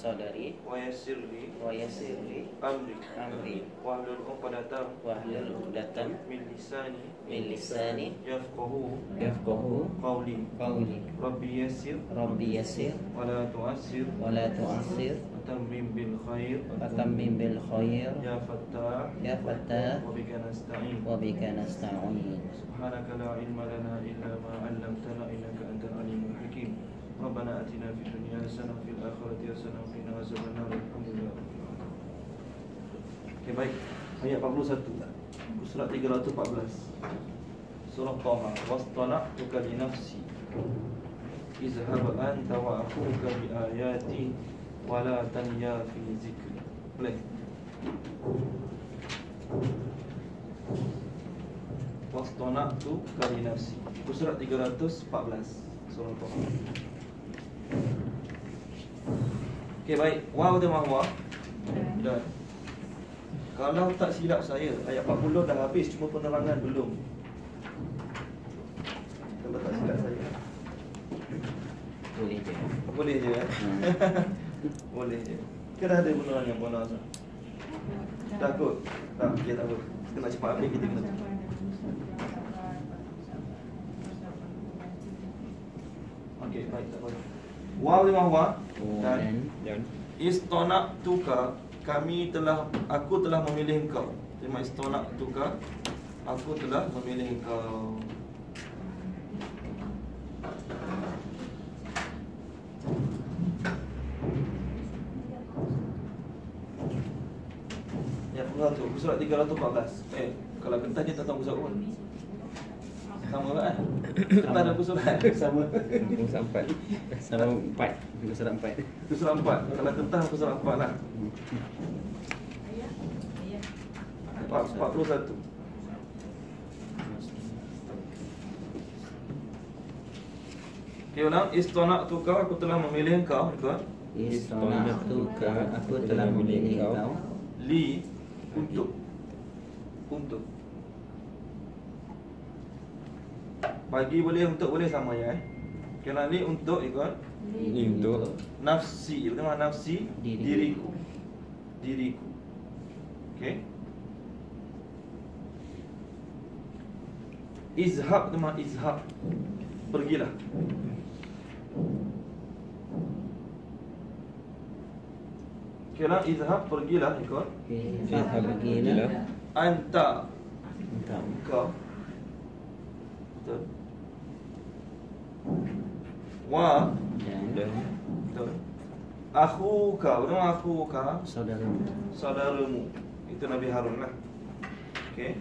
saudari, wa yassirli amri wahlul 'uqdatam min lisani yafqahu qawli. Rabbi yassir wa la tu'assir atammim bil khair ya fattah wa bika nasta'in. Subhanaka la ilma lana illa ma 'allamtana innaka antal alimul hakim. Rabbana atina fid dunya hasanah wa fil akhirati hasanah wa qina azabannar. Alhamdulillah. Okey, baik. Ayat 41. Surat 314. Surah Taha. Wastala'tuka li nafsi. Izhab anta wa akhuka bi ayati wa la tanya fi zikri. Boleh. Wastala'tuka li nafsi. Surat 314. Surah Taha. Okey, baik. Waw tu mahwa. Dah. Kalau tak silap saya, ayat 40 dah habis, cuma penerangan belum. Kalau tak silap saya, boleh je boleh je. Kita ada penerangan bonus. Takut? Tak, dia takut. Kita nak cepat habis, kita kena cepat. Okey, baik, tak apa. Waw mahwa dan istona'tuka, aku telah memilih engkau. Terima istona'tuka, aku telah memilih engkau. Ya, surat 314. Kalau kertas dia tak tahu surat pun. Sama kan? Kertas ada surat sama. Surat 4. Surat 4. Itu surat 4. Kalau kertas surat 4 lah. 41. Okay, ulang. Istona'tuka, aku telah memilih engkau. Istona'tuka, aku telah memilih engkau. Li, untuk. Bagi boleh, untuk boleh sama ya. Kena li untuk ikut. Li untuk Nafsi, betul nafsi, diriku. Okey. Izhab, teman izhab. Pergilah. Kira izhab, pergilah ikut. Pergilah. Anta, engkau. Betul. Wa, Dan betul. Akhuka, betul akhuka, saudaramu. Itu Nabi Harun lah. Okey.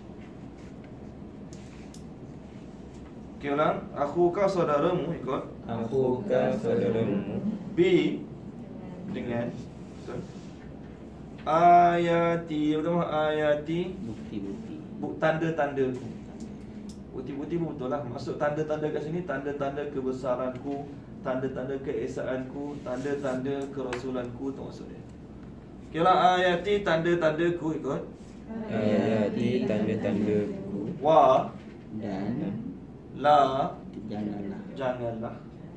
Okey, ulang. Akhuka, saudaramu ikut. akhuka saudaramu Bi, dengan, betul. Ayati, betul ayati, bukti-bukti. Tanda-tandaku. Bukti-bukti pun betul lah. Maksud tanda-tanda kat sini, tanda-tanda kebesaranku, tanda-tanda keesaanku, tanda-tanda kerasulanku, tu maksudnya. Okey lah, ayati, tanda-tandaku ikut. ayati tanda-tandaku Wa, Dan la, janganlah.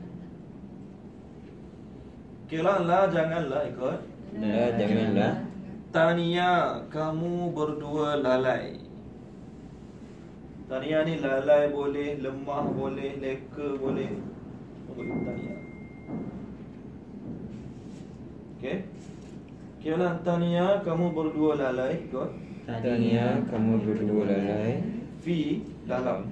Okey lah, la, janganlah ikut. la janganlah Tania, kamu berdua lalai. Tania ni lalai boleh, lemah boleh, leka boleh. Tania. Okey. Okey lah, Tania, kamu berdua lalai ikut. tania kamu berdua lalai Fi, dalam.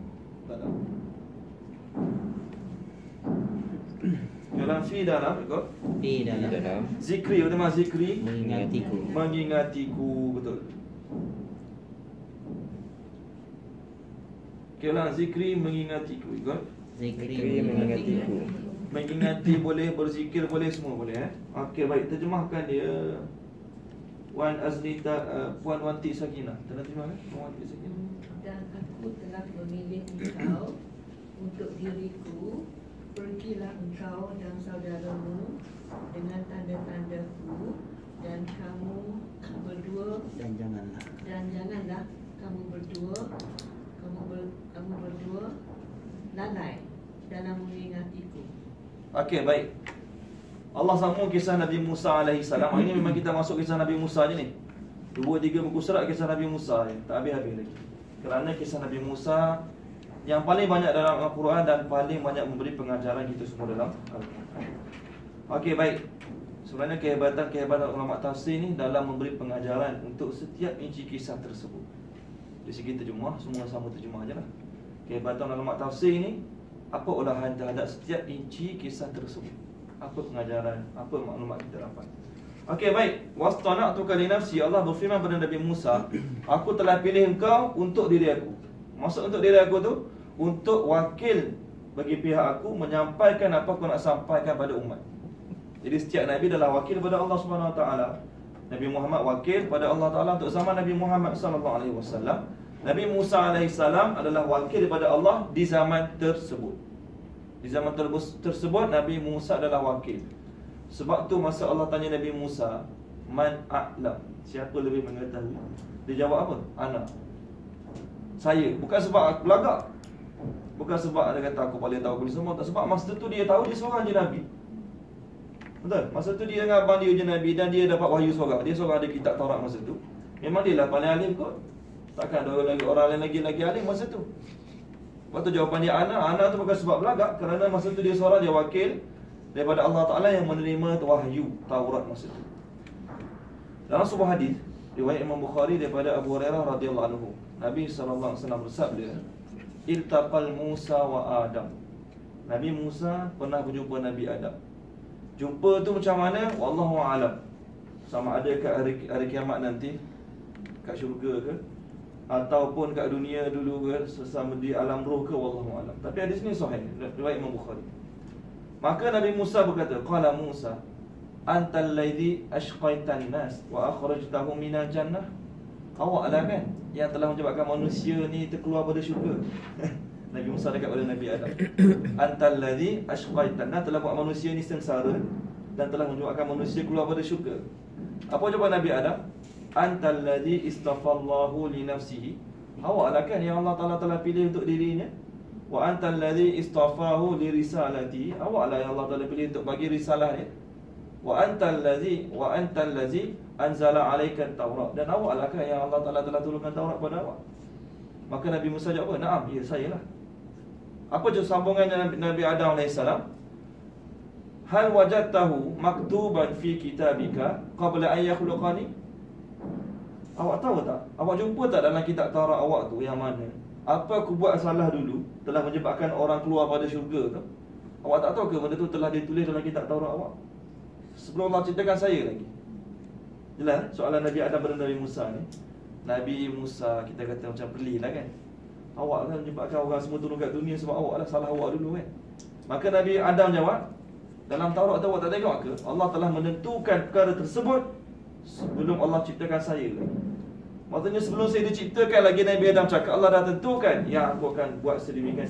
Dalam fi, dalam ikut. Di dalam dalam Zikri, betul zikri. Mengingatiku, betul. Okey lah, zikri mengingatiku ikut. Zikri mengingatiku Mengingati boleh, berzikir boleh, semua boleh Okey, baik, terjemahkan dia. Wan Azlita, Puan Wanti Sakinah. Terjemahkan Puan Wanti Sakinah. Dan aku telah memilih engkau untuk diriku. Pergilah engkau dan saudaramu dengan tanda-tandaku, dan kamu berdua, dan janganlah kamu berdua lalai dalam mengingatiku. Okey, baik. Allah sambung kisah Nabi Musa alaihi salam. Ini memang kita masuk kisah Nabi Musa je ni. 2-3 muka surat kisah Nabi Musa je. Tak habis-habis lagi. Kerana kisah Nabi Musa yang paling banyak dalam Al-Quran dan paling banyak memberi pengajaran kita semua dalam Al-Quran. Okey, baik. Sebenarnya kehebatan ulama tafsir ni dalam memberi pengajaran untuk setiap inci kisah tersebut. Dari segi terjemah, semua sama terjemah je lah. Kehebatan ulama tafsir ni, apa olahan terhadap setiap inci kisah tersebut, apa pengajaran, apa maklumat kita dapat. Okey, baik. Wastana'tuka li nafsi, Allah berfirman kepada Nabi Musa, aku telah pilih engkau untuk diri aku. Maksud untuk diri aku tu, untuk wakil bagi pihak aku menyampaikan apa aku nak sampaikan pada umat. Jadi setiap Nabi adalah wakil pada Allah Subhanahu Wa Taala. Nabi Muhammad wakil pada Allah Taala untuk zaman Nabi Muhammad sallallahu alaihi wasallam. Nabi Musa alaihi salam adalah wakil daripada Allah di zaman tersebut. Di zaman tersebut Nabi Musa adalah wakil. Sebab tu masa Allah tanya Nabi Musa, man a'lam, siapa lebih mengetahui? Dia jawab apa? Ana. Saya. Bukan sebab aku belagak. Bukan sebab dia kata aku paling tahu semua. Tak, sebab masa tu dia tahu dia seorang je Nabi. Betul? Masa tu dia dengan abang dia je Nabi dan dia dapat wahyu seorang. Dia seorang ada kitab Taurat masa tu. Memang dia lah paling alim kot. Takkan ada orang lain lagi alim masa tu. Waktu jawapan dia ana tu bukan sebab belagak. Kerana masa tu dia seorang, dia wakil daripada Allah Ta'ala yang menerima wahyu Taurat masa tu. Dalam sebuah hadis riwayat Imam Bukhari daripada Abu Hurairah radhiyallahu anhu, Nabi sallallahu alaihi wasallam bersabda, iltaqal Musa wa Adam. Nabi Musa pernah berjumpa Nabi Adam. Jumpa tu macam mana? Wallahu a'lam. Sama ada kat hari kiamat nanti, kat syurga ke, ataupun kat dunia dulu ke, sesama di alam roh ke, wallahu a'lam. Tapi hadis ni sahih, riwayat Imam Bukhari. Maka Nabi Musa berkata, qala Musa, antal ladzi ashqaitan nas wa akhrajtahum minal jannah. Awak lah kan yang telah menyebabkan manusia ni terkeluar pada syurga. Nabi Musa dekat pada Nabi Adam. Antal ladzi ashqaitan nas, telah buat manusia ni sengsara dan telah menyebabkan manusia keluar pada syurga. Apa jawapan Nabi Adam? Antal ladzi istafallahu li nafsihi. Awak lah kan yang Allah Taala telah pilih untuk dirinya. Wa antal ladzi istafahu li risalati. Awak lah yang Allah Taala pilih untuk bagi risalahnya. Wa antal ladzi anzala alaika at-Taurat. Dan awak lah kan yang Allah Taala telah turunkan Taurat pada awak. Maka Nabi Musa jawab, "Na'am, ya saya lah." Apa je sambungan Nabi Adam AS? Hal wajadtahu maktuban fi kitabika qabla an yakhluqani? Awak tahu tak? Awak jumpa tak dalam kitab Taurat awak tu yang mana? Apa aku buat salah dulu telah menyebabkan orang keluar pada syurga tu? Awak tak tahu ke benda tu telah ditulis dalam kitab Taurat awak? Sebelum Allah ceritakan saya lagi. Jelas soalan Nabi Adam pada Nabi Musa ni. Nabi Musa kita kata macam pelik lah kan. Awak kan menyebabkan orang semua turun kat dunia sebab awak lah, salah awak dulu kan. Maka Nabi Adam jawab, dalam Taurat tu awak tak tengok ke? Allah telah menentukan perkara tersebut sebelum Allah ciptakan saya lagi. Maksudnya sebelum saya diciptakan lagi Nabi Adam cakap Allah dah tentukan yang aku akan buat sedemikian.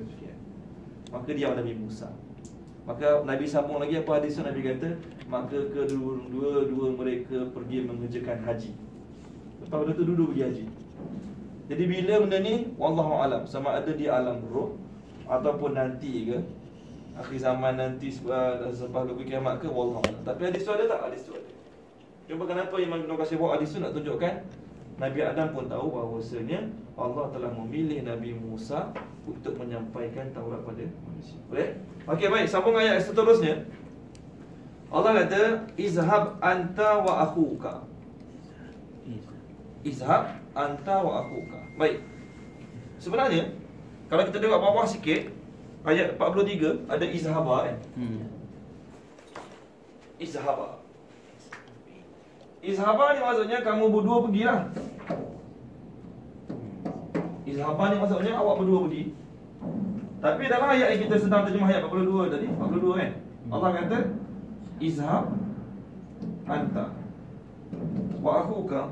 Maka dia Nabi Musa. Maka Nabi sambung lagi apa hadis Nabi kata, maka kedua-dua mereka pergi mengerjakan haji. Lepas benda tu duduk pergi haji. Jadi bila benda ni wallahu alam, sama ada di alam roh ataupun nanti ke akhir zaman nanti selepas kiamat ke, wallahu alam. Tapi hadis tu ada tak? Hadis tu ada. Cuma kenapa Imam Ibn Katsir bawa hadis tu nak tunjukkan Nabi Adam pun tahu bahawasanya Allah telah memilih Nabi Musa untuk menyampaikan Taurat pada manusia. Boleh? Okey, baik, sambung ayat seterusnya. Allah kata, izhab anta wa akhuka. Izhab anta wa akhuka. Baik. Sebenarnya kalau kita tengok bawah sikit, ayat 43 ada izhaba kan? Izhaba. Izhaba ni maksudnya kamu berdua pergilah. Izhaba ni maksudnya awak berdua pergi. Tapi dalam ayat yang kita sedang terjemah ayat 42 tadi, 42 kan? Allah kata izhab anta wa akhuka.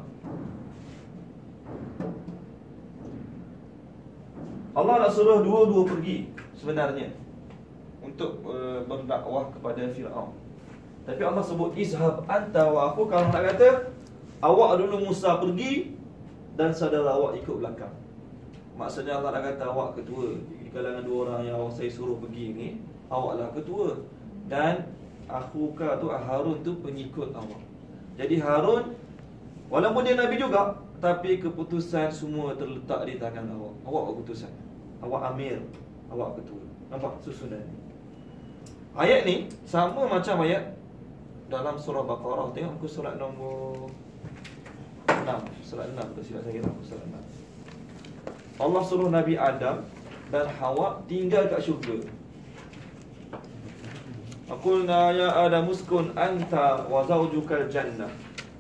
Allah nak suruh dua-dua pergi sebenarnya untuk berdakwah kepada Firaun. Tapi Allah sebut izhab anta wa akhuka. Allah nak kata awak dulu Musa pergi dan saudara awak ikut belakang. Maksudnya Allah nak kata awak ketua di kalangan dua orang yang saya suruh pergi ni, awaklah ketua. Dan akhuka tu, Harun tu pengikut awak. Jadi Harun walaupun dia Nabi juga, tapi keputusan semua terletak di tangan awak. Awak keputusan, awak amir, awak ketua. Nampak susunan. Ayat ni sama macam ayat dalam surah Baqarah. Tengok muka surat nombor 6. Surat 6 tu silap saya kira surat 6. Allah suruh Nabi Adam dan Hawa tinggal kat syurga. Aqulna ya Adam uskun anta wa zawjukal jannah.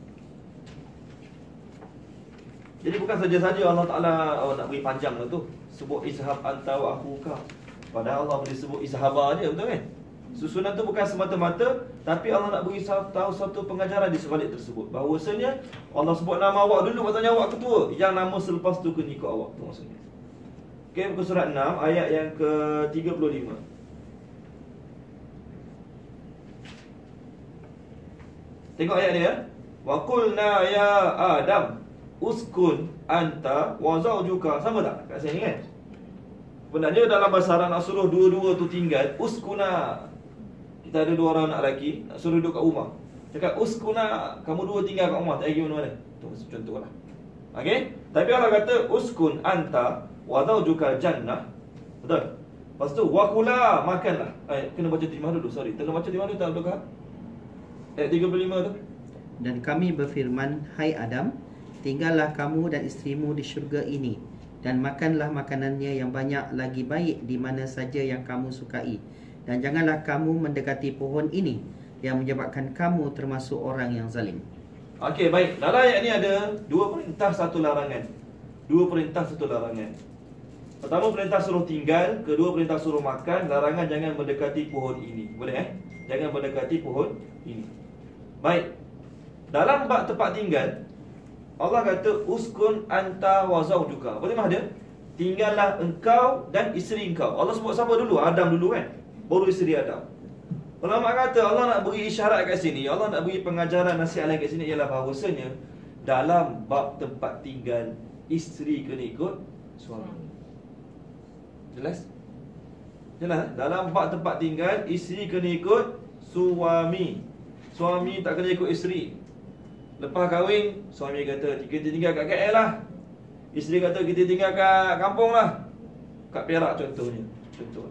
Jadi bukan saja-saja Allah Ta'ala nak beri panjang lah tu, sebut izhab anta wa akhuka. Padahal Allah boleh sebut izhabah je, betul kan? Susunan tu bukan semata-mata, tapi Allah nak beri tahu satu pengajaran di sebalik tersebut. Bahawasanya Allah sebut nama awak dulu, maksudnya awak ketua. Yang nama selepas tu kena ikut awak, tu maksudnya. Okay, muka surat 6 ayat yang ke-35. Tengok ayat dia. Wa qulna ya Adam uskun anta wa zawjuka. Sama tak kat sini kan? Sebenarnya dalam bahasa Arab nak suruh dua-dua tu tinggal, uskuna. Kita ada dua orang anak lelaki, nak suruh duduk kat rumah. Cakap uskuna, kamu dua tinggal kat rumah, tak pergi mana-mana. Tu contoh lah. Okey? Tapi Allah kata uskun anta wa zawjuka jannah. Betul? Lepas tu wakula, makanlah. Kena baca terjemah dulu, sorry. Kena baca terjemah dulu tak betul? Ayat 35 tu. Dan kami berfirman, hai Adam, tinggallah kamu dan isterimu di syurga ini, dan makanlah makanannya yang banyak lagi baik di mana saja yang kamu sukai. Dan janganlah kamu mendekati pohon ini yang menyebabkan kamu termasuk orang yang zalim. Okey, baik. Dalam ayat ni ada dua perintah, satu larangan. Dua perintah, satu larangan. Pertama perintah suruh tinggal, kedua perintah suruh makan, larangan jangan mendekati pohon ini. Boleh Jangan mendekati pohon ini. Baik. Dalam bab tempat tinggal, Allah kata uskun anta wa zawjuka. Apa terjemah dia? Tinggallah engkau dan isteri engkau. Allah sebut siapa dulu? Adam dulu kan? Baru isteri Adam. Ulama kata Allah nak beri isyarat kat sini, Allah nak beri pengajaran nasihat lain kat sini ialah bahawasanya dalam bab tempat tinggal, isteri kena ikut suami. Jelas? Jelas? Dalam bab tempat tinggal, isteri kena ikut suami. Suami tak kena ikut isteri. Lepas kahwin, suami kata kita tinggal kat KL lah, isteri kata kita tinggal kat kampung lah, kat Perak contohnya. Contoh.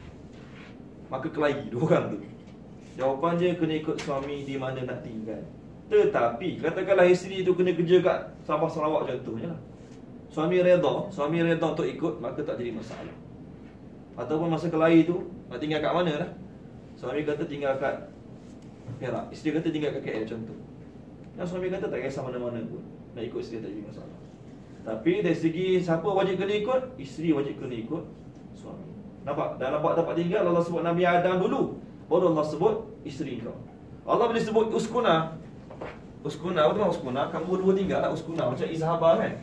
Maka kelahi dua orang tu. Jawapan dia kena ikut suami di mana nak tinggal. Tetapi katakanlah isteri tu kena kerja kat Sabah Sarawak contohnya lah, suami redha untuk ikut, maka tak jadi masalah. Ataupun masa kelahi tu nak tinggal kat mana lah, suami kata tinggal kat Perak, isteri kata tinggal kat KL contoh. Dan suami kata tak kisah mana-mana pun, nak ikut isteri tak jadi masalah. Tapi dari segi siapa wajib kena ikut, isteri wajib kena ikut suami. Nampak? Dalam bab tempat tinggal Allah sebut Nabi Adam dulu, baru Allah sebut isteri kau. Allah boleh sebut uskuna. Uskuna, apa tu uskuna? Kamu dua tinggal lah uskuna, macam izhabah kan?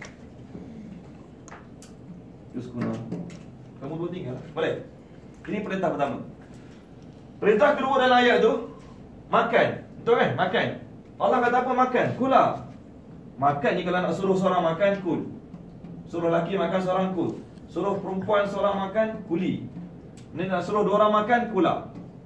Uskuna, kamu dua tinggal, boleh? Ini perintah pertama. Perintah kedua dalam ayat tu, makan. Betul kan? Makan. Allah kata apa? Makan. Kula. Makan ni kalau nak suruh seorang makan, kul. Suruh lelaki makan seorang, kul. Suruh perempuan seorang makan, kuli. Ni nak suruh dua orang makan, kula.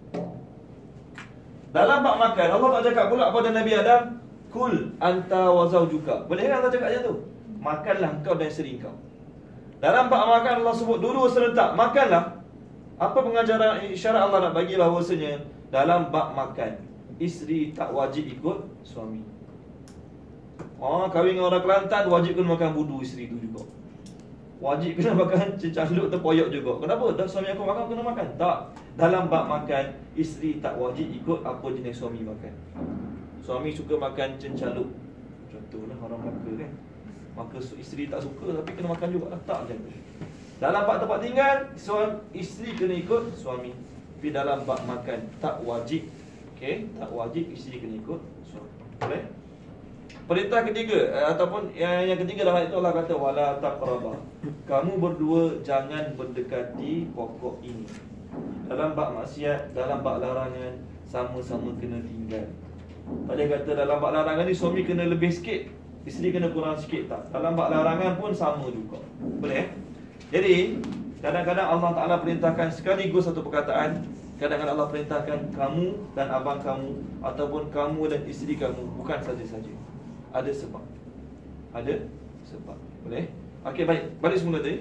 Dalam bab makan, Allah tak cakap pula pada Nabi Adam, kul anta wa zawjuka. Boleh kan Allah cakap macam tu? Makanlah engkau dan isteri engkau. Dalam bab makan Allah sebut dulu serentak, makanlah. Apa pengajaran isyarat Allah nak bagi bahawasanya dalam bab makan, isteri tak wajib ikut suami. Kahwin dengan orang Kelantan, wajib kena makan budu isteri tu juga. Wajib kena makan cencaluk terpoyok juga. Kenapa? Dah suami aku makan, kena makan. Tak. Dalam bab makan, isteri tak wajib ikut apa jenis suami makan. Suami suka makan cencaluk, contohlah orang Melaka kan, maka isteri tak suka tapi kena makan juga. Tak macam tu. Dalam bab tempat tinggal, isteri kena ikut suami. Tapi dalam bab makan, tak wajib. Okey, tak wajib isteri kena ikut suami. Boleh? Perintah ketiga ataupun yang ketiga dalam itu Allah kata wala taqraba. Kamu berdua jangan mendekati pokok ini. Dalam bab maksiat, dalam bab larangan, sama-sama kena tinggal. Tak ada kata dalam bab larangan ni suami kena lebih sikit, isteri kena kurang sikit, tak. Dalam bab larangan pun sama juga. Boleh? Jadi kadang-kadang Allah Ta'ala perintahkan sekaligus satu perkataan, Kadang-kadang Allah perintahkan kamu dan abang kamu, ataupun kamu dan isteri kamu, bukan saja-saja. Ada sebab. Ada sebab. Boleh? Okey, baik. Balik semula tadi.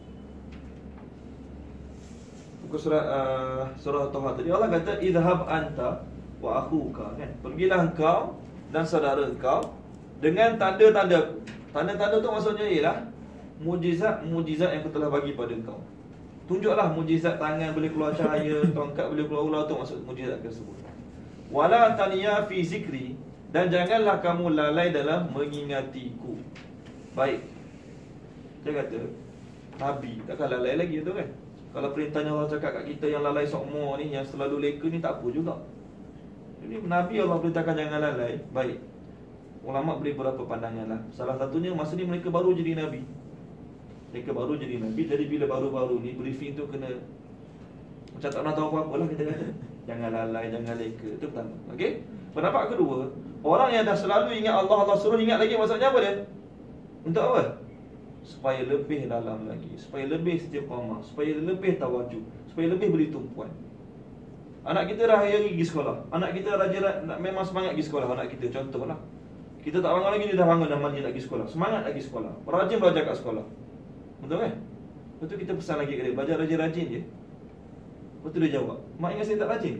Buku surah Taha tadi Allah kata idhhab anta wa akhuka, kan? Pergilah engkau dan saudara engkau dengan tanda-tanda. Tanda-tanda tu maksudnya ialah mujizat-mujizat yang aku telah bagi pada engkau. Tunjuklah mujizat tangan boleh keluar cahaya, tongkat boleh keluar ular, tu maksud mujizat tersebut. Wala taniya fi zikri, dan janganlah kamu lalai dalam mengingatiku. Baik. Dia kata Nabi takkan lalai lagi tu, kan? Kalau perintahnya Allah cakap kat kita yang lalai sokmo ni, yang selalu leka ni, tak apa juga. Jadi Nabi Allah perintahkan jangan lalai. Baik. Ulama beri beberapa pandangan lah. Salah satunya masa ni mereka baru jadi Nabi. Mereka baru jadi Nabi. Jadi bila baru-baru ni briefing tu kena macam tak pernah tahu apa-apa lah, kita kata. Jangan lalai, jangan leka. Itu pertama. Okey. Pendapat kedua, orang yang dah selalu ingat Allah, Allah suruh ingat lagi, maksudnya apa dia? Untuk apa? Supaya lebih dalam lagi, supaya lebih istiqamah, supaya lebih tawajuh, supaya lebih beri tumpuan. Anak kita dah hari pergi sekolah, anak kita rajin, memang semangat pergi sekolah. Anak kita contohlah, kita tak bangun lagi, dia dah bangun, dah mandi nak pergi sekolah, semangat nak pergi sekolah, rajin belajar kat sekolah. Betul kan? Lepas tu kita pesan lagi ke dia, belajar rajin-rajin je. Lepas tu dia jawab, mak ingat saya tak rajin.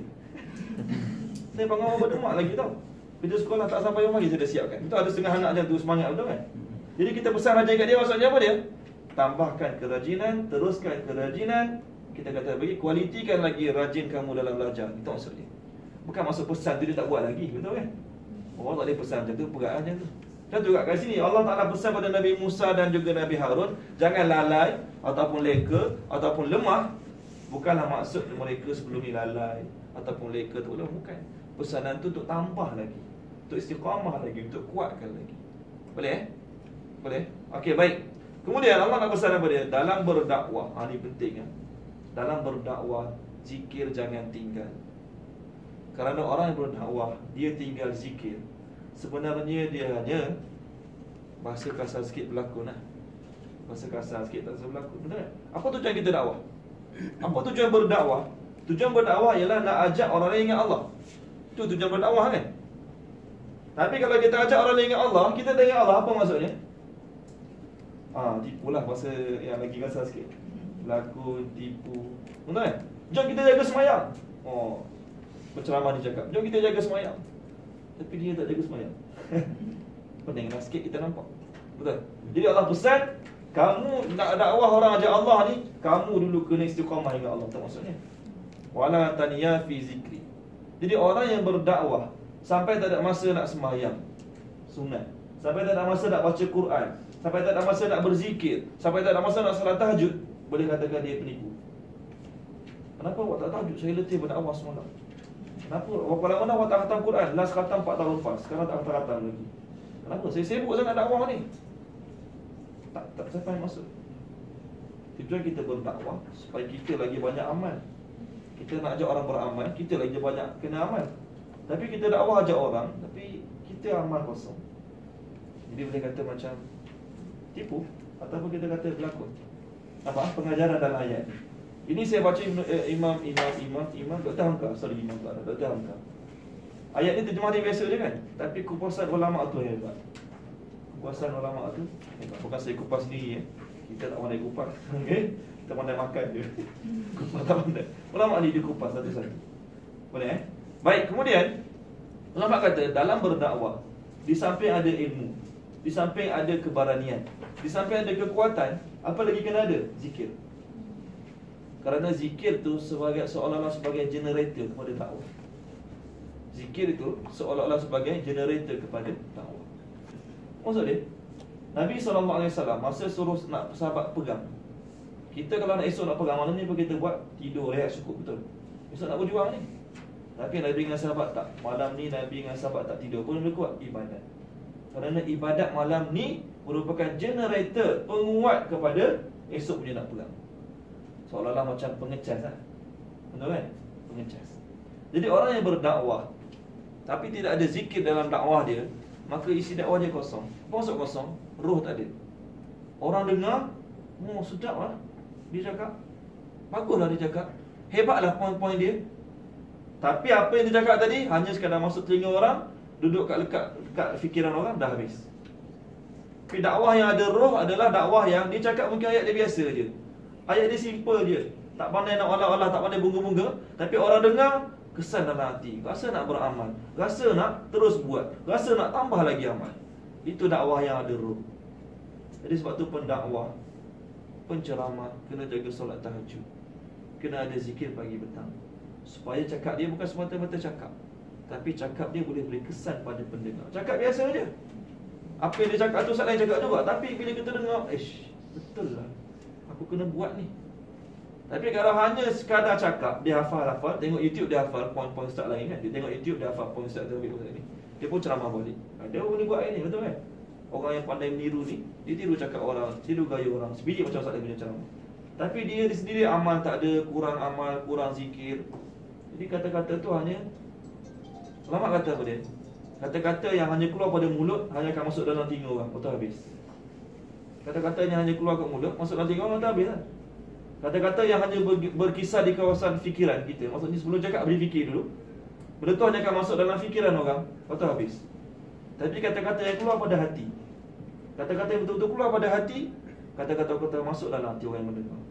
Saya bangun awal berdemak lagi tau. Kerja sekolah tak sampai rumah lagi saya dah siapkan. Itu ada setengah anak macam tu, semangat, betul kan? Jadi kita pesan rajin kat dia, maksudnya apa dia? Tambahkan kerajinan, teruskan kerajinan. Kita kata bagi kualitikan lagi rajin kamu dalam belajar. Itu maksud dia. Bukan maksud pesan tu dia tak buat lagi, betul kan? Orang tak boleh pesan macam tu, perat macam tu. Dan juga kat sini Allah Ta'ala pesan pada Nabi Musa dan juga Nabi Harun, jangan lalai ataupun leka ataupun lemah. Bukanlah maksud mereka sebelum ni lalai ataupun leka tu, bukan. Pesanan tu untuk tambah lagi, untuk istiqamah lagi, untuk kuatkan lagi. Boleh? Boleh? Okey, baik. Kemudian Allah nak pesan apa dia? Dalam berdakwah, ini penting kan? Dalam berdakwah, zikir jangan tinggal. Kerana orang yang berdakwah, dia tinggal zikir, sebenarnya dia hanya bahasa kasar sikit berlakon lah. Bahasa kasar sikit tak usah berlakon. Betul tak? Apa tujuan kita dakwah? Apa tujuan berdakwah? Tujuan berdakwah ialah nak ajak orang lain ingat Allah. Itu tujuan berdakwah kan? Tapi kalau kita ajak orang lain ingat Allah, kita tak ingat Allah, apa maksudnya? Tipulah bahasa yang lagi kasar sikit. Berlakon, tipu. Betul kan? Jom kita jaga semayang. Berceramah dia cakap, jom kita jaga semayang. Tapi dia tak jaga semayang. Peninglah sikit kita nampak. Betul? Jadi Allah pesan, kamu nak dakwah orang ajak Allah ni, kamu dulu kena istiqamah ingat Allah. Tak maksudnya wala taniya fi zikri. Jadi orang yang berdakwah sampai tak ada masa nak sembahyang sunat, sampai tak ada masa nak baca Quran, sampai tak ada masa nak berzikir, sampai tak ada masa nak salat tahajud, boleh katakan dia penipu. Kenapa awak tak tahajud? Saya letih berdakwah semalam. Kenapa? Berapa lama dah awak tak khatam Quran? Last khatam 4 tahun lepas, sekarang tak khatam lagi. Kenapa? Saya sibuk sangat dakwah ni. Tak siapa yang masuk. Tujuan kita berdakwah supaya kita lagi banyak amal. Kita nak ajak orang beramal, kita lagi banyak kena amal. Tapi kita dakwah ajak orang, tapi kita amal kosong. Jadi boleh kata macam tipu, ataupun kita kata berlakon. Apa? Pengajaran dalam ayat. Ini saya baca Imam Dr. Hamka. Imam Dr. Hamka. Ayat ni terjemah dia biasa je kan? Tapi kupasan ulama' tu hebat. Kupasan ulama' tu hebat. Bukan saya kupas sendiri ya. Kita tak pandai kupas. Okay? Kita pandai makan je. Kupas tak pandai. Ulama' ni dia kupas satu-satu. Boleh Baik, kemudian ulama' kata dalam berdakwah, di samping ada ilmu, di samping ada keberanian, di samping ada kekuatan, apa lagi kena ada? Zikir. Kerana zikir tu seolah-olah sebagai generator kepada dakwah. Zikir itu seolah-olah sebagai generator kepada dakwah. Maksud dia, Nabi SAW masa suruh nak sahabat pegang. Kita kalau nak esok nak pegang malam ni, apa kita buat? Tidur, rehat cukup, betul. Esok nak berjuang ni. Tapi Nabi dengan sahabat tak. Malam ni Nabi dengan sahabat tak tidur pun lebih kuat ibadat. Kerana ibadat malam ni merupakan generator, penguat kepada esok punya nak pegang. Seolah-olah macam pengecas lah. Betul kan? Pengecas. Jadi orang yang berdakwah tapi tidak ada zikir dalam dakwah dia, maka isi dakwah dia kosong. Apa maksud kosong? Roh tak ada. Orang dengar, sedap lah dia cakap, baguslah dia cakap, hebatlah poin-poin dia, Tapi apa yang dia cakap tadi hanya sekadar masuk telinga orang, duduk kat fikiran orang, dah habis. Tapi dakwah yang ada roh adalah dakwah yang dia cakap mungkin ayat dia biasa je, ayat dia simple je, tak pandai nak olah-olah, tak pandai bunga-bunga, tapi orang dengar kesan dalam hati, rasa nak beramal, rasa nak terus buat, rasa nak tambah lagi amal. Itu dakwah yang ada roh. Jadi sebab tu pendakwah, penceramah kena jaga solat tahajud, kena ada zikir pagi petang, supaya cakap dia bukan semata-mata cakap, tapi cakap dia boleh beri kesan pada pendengar. Cakap biasa je, apa yang dia cakap tu Ustaz lain cakap juga, tapi bila kita dengar, betul lah, aku kena buat ni. Tapi kalau hanya sekadar cakap, dia hafal-hafal, tengok YouTube dia hafal poin-poin Ustaz lain kan, dia tengok YouTube dia hafal poin Ustaz ni, dia pun ceramah balik. Dia boleh buat ini, betul kan? Orang yang pandai meniru ni, dia tiru cakap orang, tiru gaya orang, sebiji macam Ustaz lain punya ceramah. Tapi dia sendiri amal tak ada, kurang amal, kurang zikir. Jadi kata-kata tu hanya, ulama kata apa dia? Kata-kata yang hanya keluar pada mulut hanya akan masuk dalam telinga orang, betul habis. Kata-kata yang hanya keluar ke mulut, masuk dalam telinga orang, betul habis lah. Kata-kata yang hanya berkisar di kawasan fikiran kita, maksudnya sebelum cakap beri fikir dulu, benda tu hanya akan masuk dalam fikiran orang, betul habis. Tapi kata-kata yang keluar pada hati, kata-kata yang betul-betul keluar pada hati, kata-kata masuk dalam hati orang yang mendengar.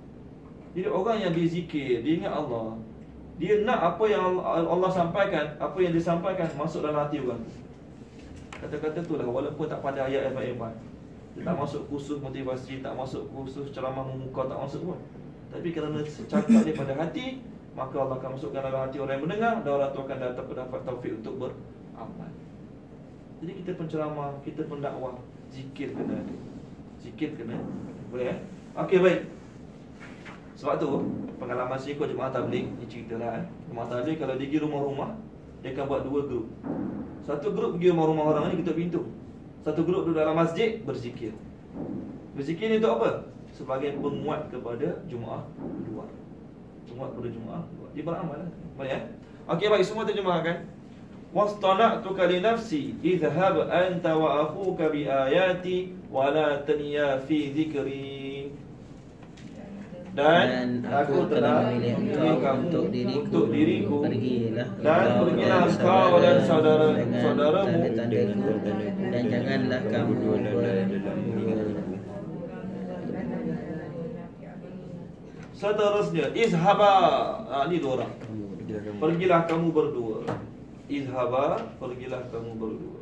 Jadi orang yang dia zikir, dia ingat Allah, dia nak apa yang Allah sampaikan, apa yang dia sampaikan masuk dalam hati orang. Kata-kata tu lah, walaupun tak pada ayat hebat-hebat, dia tak masuk kursus motivasi, tak masuk kursus ceramah memukau, tak masuk pun. Tapi kerana cakap dia pada hati, maka Allah akan masukkan dalam hati orang yang mendengar, dan orang tu akan dapat taufik untuk beramal. Jadi kita penceramah, kita pendakwah, zikir kena ada. Zikir kena, boleh Okey, baik. Sebab tu pengalaman saya ikut jemaah tabligh, ni ceritalah jemaah tabligh kalau dia pergi rumah-rumah, dia akan buat dua grup. Satu grup pergi rumah-rumah orang ni, ketuk pintu. Satu grup duduk dalam masjid berzikir. Berzikir ni untuk apa? Sebagai penguat kepada Jumaat luar. Penguat kepada Jumaat luar. Dia beramal lah. Boleh Okey, baik, semua terjemahkan. Wastana'tuka li nafsi idhhab anta wa akhuka bi ayati wa la taniya fi dhikri. Dan aku telah memilih kamu untuk diriku, dan pergilah engkau dan saudaramu, dan janganlah kamu berdua. Seterusnya, izhaba, ni dua orang. Pergilah kamu berdua. Izhaba, pergilah kamu berdua.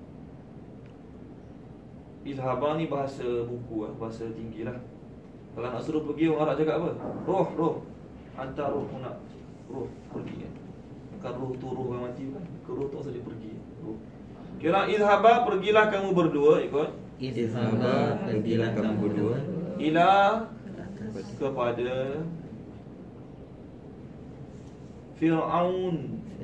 Izhaba ni bahasa buku, bahasa tinggi lah. Kalau nak suruh pergi, orang Arab cakap apa? Roh. Hantar roh nak roh pergi Bukan roh tu roh yang mati kan? Roh tu saja pergi. Roh. Kira izhaba, pergilah kamu berdua, ikut. Izhaba, pergilah kamu berdua. Ila, kepada Fir'aun.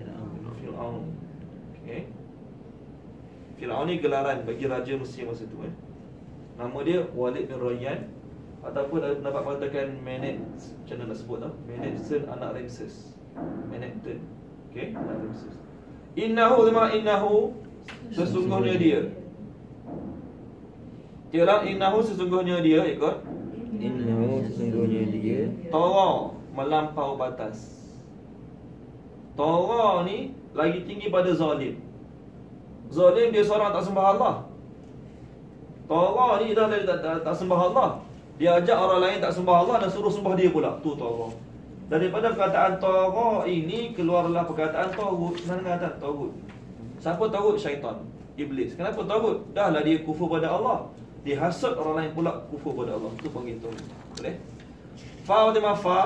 Okay. Fir'aun ni gelaran bagi raja Mesir masa tu Nama dia Walid bin Rayyan, ataupun dapat mengatakan macam mana nak sebut tau, Menetsen anak Ramses. Menetsen. Okey, anak Ramses. Innahu sesungguhnya dia. Ialah innahu sesungguhnya dia, ikut. Innahu sesungguhnya dia Tara, melampau batas. Tara ni lagi tinggi pada zalim. Zalim dia seorang tak sembah Allah. Tara ni dah tak sembah Allah. Dia ajak orang lain tak sembah Allah dan suruh sembah dia pula. Tu Tara. Daripada perkataan Tara ini keluarlah perkataan Tagut. Mana kata Tagut? Siapa Tagut? Syaitan, Iblis. Kenapa Tagut? Dahlah dia kufur pada Allah, dia hasad orang lain pula kufur pada Allah. Tu panggil Tagut. Boleh? Fa wa fa.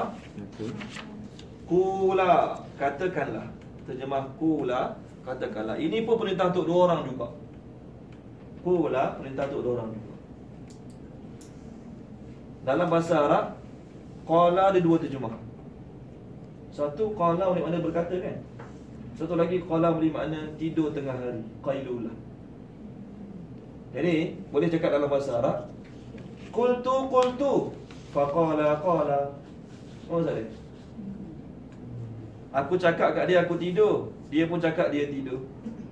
Kula, katakanlah. Terjemah kula, katakanlah. Ini pun perintah untuk dua orang juga. Kula, perintah untuk dua orang juga. Dalam bahasa Arab, qala ada dua terjemah. Satu, qala bermakna berkata kan. Satu lagi, qala bermakna tidur tengah hari, qailulah. Jadi, boleh cakap dalam bahasa Arab, qultu faqala qala. Apa maksud dia? Aku cakap kat dia aku tidur, dia pun cakap dia tidur.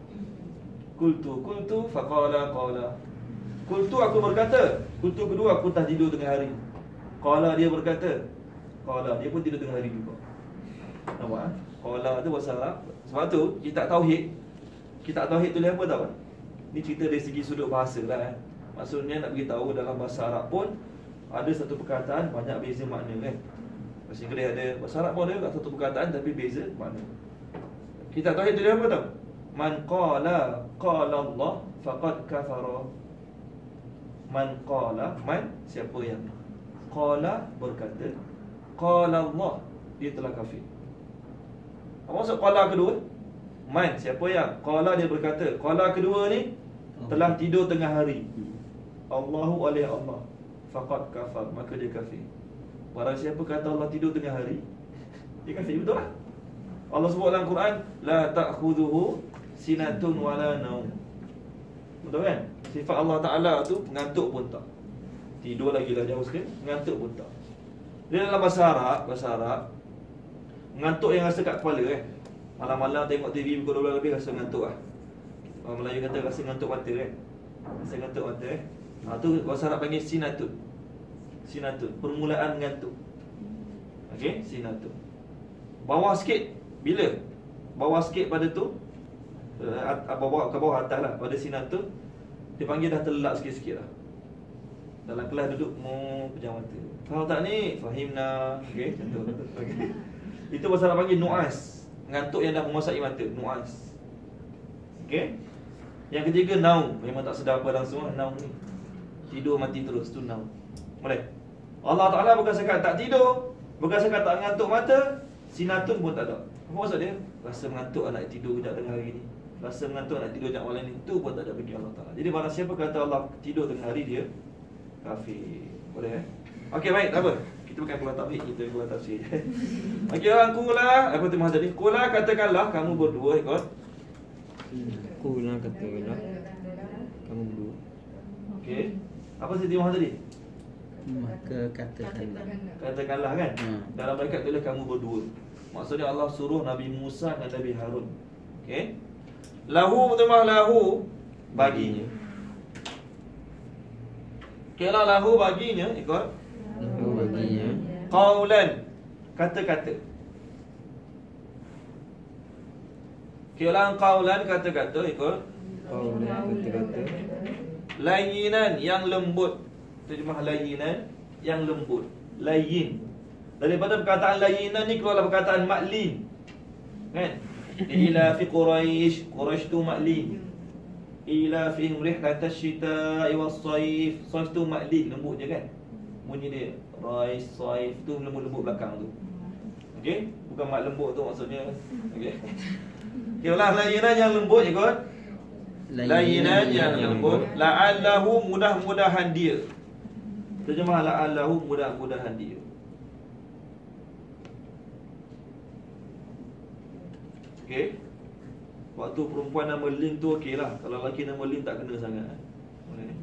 Qultu faqala qala. Qultu, aku berkata. Qultu kedua, aku tak tidur tengah hari. Qala, dia berkata. Qala, dia pun tidur tengah hari juga. Nampak Qala tu bahasa Arab. Sebab tu kitab tauhid tulis apa tahu? Ni cerita dari segi sudut bahasa lah. Maksudnya nak beritahu dalam bahasa Arab pun ada satu perkataan banyak beza makna kan. Bahasa Inggeris ada, bahasa Arab pun ada satu perkataan tapi beza makna. Kitab tauhid tulis apa tahu? Man qala Allah faqad kafara. Man qala, man siapa yang qala berkata, qala Allah, dia telah kafir. Apa maksud qala kedua? Man siapa yang qala, dia berkata. Qala kedua ni telah tidur tengah hari. Allahu oleh Allah faqad kafar, maka dia kafir. Barang siapa kata Allah tidur tengah hari, dia kafir, betul lah. Allah sebut dalam Quran, la ta'khudhuhu sinatun wala naum. Betul kan? Sifat Allah Ta'ala tu ngantuk pun tak. Tidur lagi lah jauh sikit, ngantuk pun tak. Dia dalam bahasa Arab ngantuk yang rasa kat kepala kan. Malam-malam tengok TV pukul 12 lebih rasa ngantuk lah. Orang Melayu kata rasa ngantuk mata kan. Rasa ngantuk mata tu bahasa Arab panggil sinatun. Sinatun, permulaan ngantuk. Okey, sinatun. Bawah sikit, bila? Bawah sikit pada tu, bawah ke bawah atas lah, pada sinatun, dia panggil dah terlelap sikit-sikit lah. Dalam kelas duduk, pejam mata. Faham tak ni? Fahimna. Okey, contoh. Okay. Itu bahasa Arab panggil nu'as. Ngantuk yang dah menguasai mata, nu'as. Okey. Yang ketiga, naum. Memang tak sedar apa langsung lah, naum ni. Tidur mati terus, tu naum. Boleh? Allah Ta'ala bukan sekat tak tidur, bukan sekat tak ngantuk mata, sinatun pun tak ada. Apa maksud dia? Rasa mengantuk nak tidur kejap tengah hari ni, rasa mengantuk nak tidur kejap malam ni, tu pun tak ada bagi Allah Ta'ala. Jadi barang siapa kata Allah tidur tengah hari, dia kafir. Boleh Okey, baik, tak apa. Kita bukan keluar tauhid, kita keluar tafsir. Okey, orang kulah, apa tu maksud tadi? Kulah, katakanlah kamu berdua, ikut. Kulah katakanlah kamu berdua. Okey. Apa sih maksud tadi? Maka katakanlah. Katakanlah kan? Dalam ayat tulis kamu berdua. Maksudnya Allah suruh Nabi Musa dan Nabi Harun. Okey. Lahu betul lahu baginya. Kira lahu baginya, ikut. Lahu baginya Qaulan, kata-kata. Kira qaulan, kata-kata, ikut. Qaulan, kata-kata. Layinan, yang lembut. Terjemah layinan, yang lembut. Layin. Daripada perkataan layinan ni keluarlah perkataan maklin. Kan? Ila fi Quraisy, Quraisy tu maklin. Ila fi rihlat asy-syita'i was-sayf, sayf tu maklin, lembut je kan? Bunyi dia rais, sayf tu lembut-lembut belakang tu. Okey? Bukan mak lembut tu maksudnya. Okey. Kiralah layinan yang lembut je kot. Layinan yang lembut, la'allahu, mudah-mudahan dia. Terjemah la'allahu, mudah-mudahan dia. Okey. Waktu perempuan nama Lin tu okey lah. Kalau lelaki nama Lin tak kena sangat. Boleh.